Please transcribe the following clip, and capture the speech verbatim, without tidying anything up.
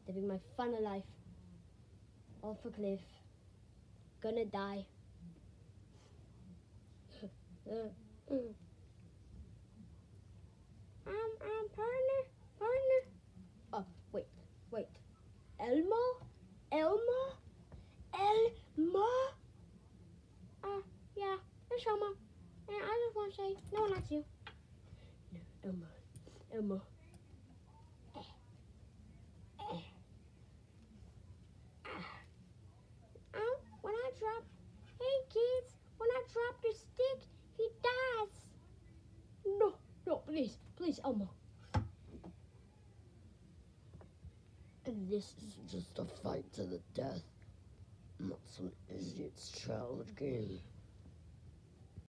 living my fun of life. Off a cliff. Gonna die. um, um, partner, partner. Oh, wait, wait. Elmo? Elmo? Elmo? Uh, yeah, it's Elmo. And I just want to say, no one likes you. No, Elmo. Elmo. Eh. Eh. Ah. Um, when I drop, hey kids, when I drop the stick, he dies. No, no, please, please, Elmo. And this is just a fight to the death, not some idiot's child game.